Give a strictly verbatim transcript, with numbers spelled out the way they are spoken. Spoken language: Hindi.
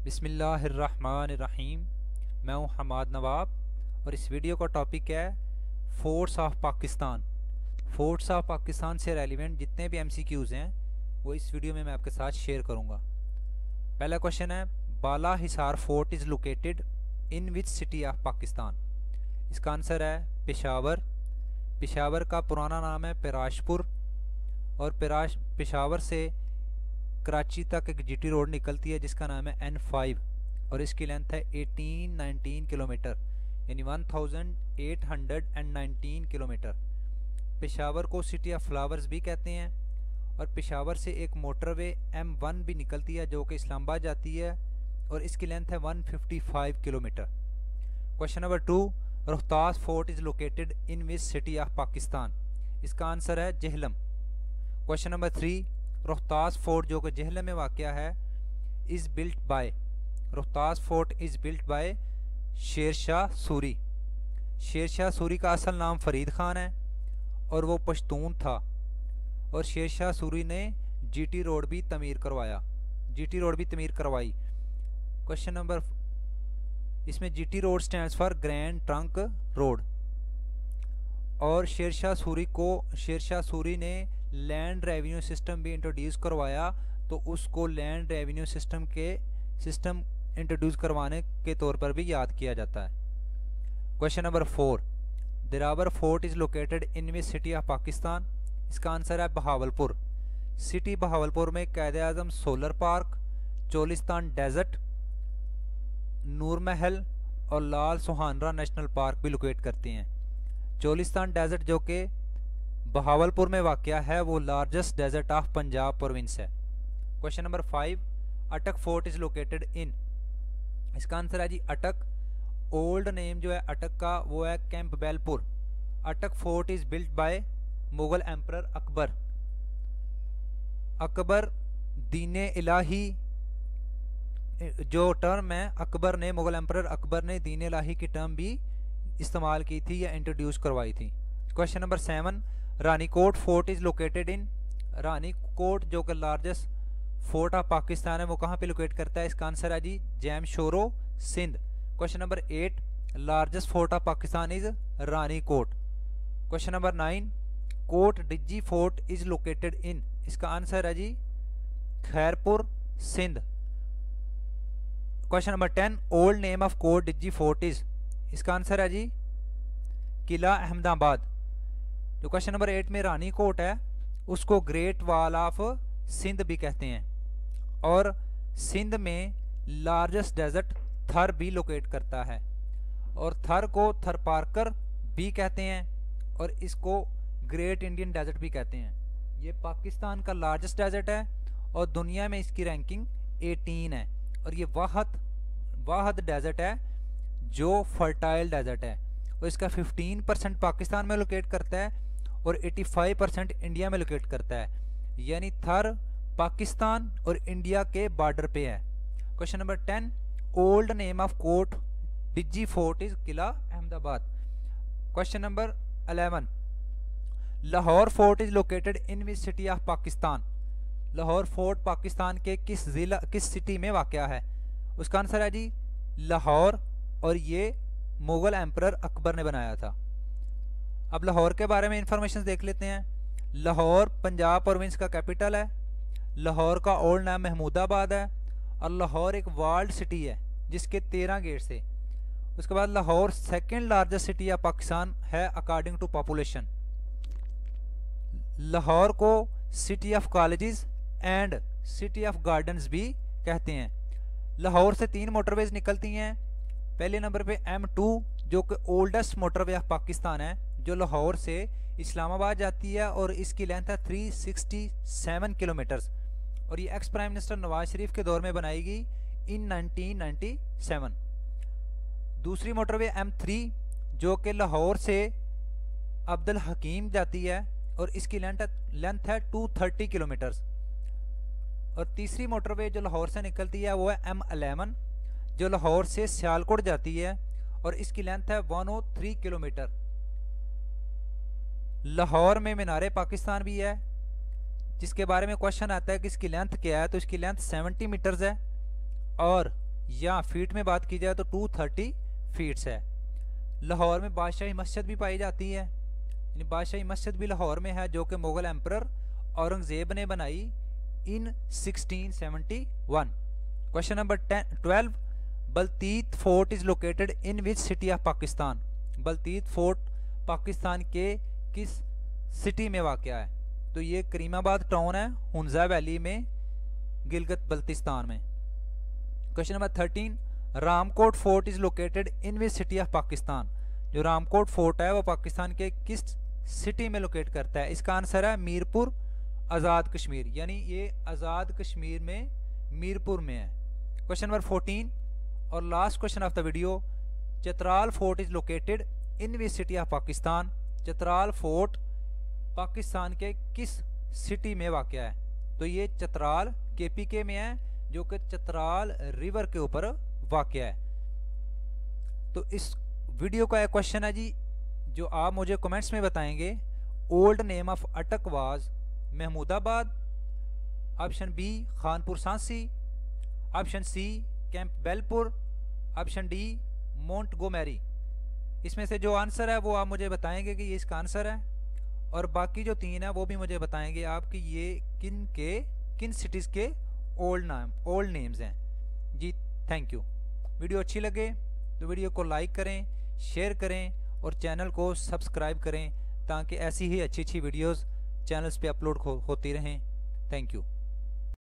बिस्मिल्लाहिर्रहमानिर्रहीम। मैं हूँ हमाद नवाब और इस वीडियो का टॉपिक है forts of Pakistan. Forts of Pakistan से रेलिवेंट जितने भी एमसीक्यूज़ हैं वो इस वीडियो में मैं आपके साथ शेयर करूँगा। पहला क्वेश्चन है, Bala Hisar fort is located in which city of Pakistan. इसका आंसर है पेशावर। पेशावर का पुराना नाम है पिराशपुर और पिराश पेशावर से कराची तक एक जीटी रोड निकलती है जिसका नाम है एन फाइव और इसकी लेंथ है एटीन नाइनटीन किलोमीटर यानी one thousand eight hundred nineteen kilometre. Peshawar को सिटी ऑफ फ्लावर्स भी कहते हैं और पेशावर से एक मोटरवे एम वन भी निकलती है जो कि इस्लामाबाद जाती है और इसकी लेंथ है one fifty five kilometre. Question number two, Rohtas fort is located in which city of Pakistan. इसका आंसर है Jhelum. Question number three, Rohtas fort जो कि जेहलम में वाक़या है is built by. Rohtas fort is built by Sher Shah Suri. Sher Shah Suri का असल नाम फरीद ख़ान है और वो पश्तून था और शेरशाह सूरी ने जीटी रोड भी तमीर करवाया जीटी रोड भी तमीर करवाई। क्वेश्चन नंबर, इसमें GT road stands for grand trunk road और शेरशाह सूरी को शेरशाह सूरी ने लैंड रेवेन्यू सिस्टम भी इंट्रोड्यूस करवाया तो उसको लैंड रेवेन्यू सिस्टम के सिस्टम इंट्रोड्यूस करवाने के तौर पर भी याद किया जाता है। Question number four, Derawar fort is located in which city of Pakistan. इसका आंसर है बहावलपुर। सिटी बहावलपुर में Quaid Azam solar park, Cholistan desert, नूर महल और लाल सुहानरा नेशनल पार्क भी लोकेट करते हैं। चोलिस्तान डेजर्ट जो कि बहावलपुर में वाक़या है वो largest desert of Punjab province है। Question number five, Attock fort is located in. इसका आंसर है जी अटक। ओल्ड नेम जो है अटक का वो है Campbellpur. Attock fort is built by Mughal emperor Akbar. Akbar Din-e Ilahi जो टर्म है अकबर ने मुगल एम्परर अकबर ने दीन इलाही की टर्म भी इस्तेमाल की थी या इंट्रोड्यूस करवाई थी। Question number seven, Ranikot fort is located in. Ranikot जो कि लार्जेस्ट फोर्ट ऑफ पाकिस्तान है वो कहाँ पे लोकेट करता है। इसका आंसर है जी Jamshoro Sindh. Question number eight, largest fort of Pakistan is Ranikot. Question number nine, Kot Diji fort is located in. इसका आंसर है जी Khairpur Sindh. Question number ten, old name of Kot Diji fort is. इसका आंसर है जी किला अहमदाबाद। जो क्वेश्चन नंबर एट में रानी कोट है उसको ग्रेट वॉल ऑफ सिंध भी कहते हैं और सिंध में लार्जेस्ट डेजर्ट थर भी लोकेट करता है और थर को थरपारकर भी कहते हैं और इसको ग्रेट इंडियन डेजर्ट भी कहते हैं। ये पाकिस्तान का लार्जेस्ट डेजर्ट है और दुनिया में इसकी रैंकिंग एटीन है और ये वाहद वाहद डेजर्ट है जो फर्टाइल डेजर्ट है और इसका फिफ्टीन परसेंट पाकिस्तान में लोकेट करता है और पचासी परसेंट इंडिया में लोकेट करता है यानी थर पाकिस्तान और इंडिया के बॉर्डर पे है। Question number ten, old name of Kot Diji fort is Qila Ahmedabad. Question number eleven, Lahore fort is located in which city of Pakistan. Lahore fort Pakistan के किस जिला किस सिटी में वाक़या है। उसका आंसर है जी लाहौर और ये मुगल एम्परर अकबर ने बनाया था। अब लाहौर के बारे में इंफॉर्मेशन देख लेते हैं। लाहौर पंजाब प्रोविंस का कैपिटल है। लाहौर का ओल्ड नाम महमूदाबाद है और लाहौर एक वर्ल्ड सिटी है जिसके तेरह गेट्स है। उसके बाद Lahore second largest city of Pakistan है अकॉर्डिंग टू पॉपुलेशन। लाहौर को city of colleges and city of gardens भी कहते हैं। लाहौर से तीन मोटरवेज निकलती हैं। पहले नंबर पे एम टू जो कि ओल्डेस्ट मोटरवे ऑफ पाकिस्तान है जो लाहौर से इस्लामाबाद जाती है और इसकी लेंथ है थ्री सिक्सटी सेवन किलोमीटर्स और ये ex prime minister Nawaz Sharif के दौर में बनाई गई इन नाइनटीन नाइंटी सेवन। दूसरी मोटरवे एम थ्री जो कि लाहौर से अब्दुल हकीम जाती है और इसकी लेंथ लेंथ है टू थर्टी किलोमीटर्स और तीसरी मोटरवे जो लाहौर से निकलती है वो है एम अलेवन जो लाहौर से सियालकोट जाती है और इसकी लेंथ है one O three kilometre. Lahore में मीनारे पाकिस्तान भी है जिसके बारे में क्वेश्चन आता है कि इसकी लेंथ क्या है तो इसकी लेंथ सेवेंटी मीटर्स है और या फीट में बात की जाए तो टू थर्टी फीट्स है। लाहौर में बादशाही मस्जिद भी पाई जाती है, यानी बादशाही मस्जिद भी लाहौर में है, जो कि मुगल एम्परर औरंगजेब ने बनाई in sixteen seventy one. Question number twelve, Baltit fort is located in which city of Pakistan. Baltit fort Pakistan के किस सिटी में वाक़या है? तो ये करीमाबाद टाउन है, हुंजा वैली में, गिलगित बल्तिस्तान में। Question number thirteen, Ramkot fort is located in which city of Pakistan. जो रामकोट फोर्ट है वो पाकिस्तान के किस सिटी में लोकेट करता है? इसका आंसर है मीरपुर, आज़ाद कश्मीर, यानी ये आज़ाद कश्मीर में मीरपुर में है। क्वेश्चन नंबर फोर्टीन और last question of the video, Chitral fort is located in which city of Pakistan. Chitral fort Pakistan के किस सिटी में वाक़या है? तो ये चित्राल के पी के में है, जो कि चित्राल रिवर के ऊपर वाक़या है। तो इस वीडियो का एक क्वेश्चन है जी, जो आप मुझे कमेंट्स में बताएंगे। Old name of Attock was Mahmudabad, option B Khanpur Sansi, option C Campbellpur, option D Montgomery. इसमें से जो आंसर है वो आप मुझे बताएंगे कि ये इसका आंसर है, और बाकी जो तीन है वो भी मुझे बताएंगे आप कि ये किन के किन सिटीज़ के ओल्ड नाम ओल्ड नेम्स हैं जी। Thank you. वीडियो अच्छी लगे तो वीडियो को लाइक करें, शेयर करें और चैनल को सब्सक्राइब करें, ताकि ऐसी ही अच्छी अच्छी वीडियोस चैनल्स पे अपलोड हो, होती रहें। Thank you.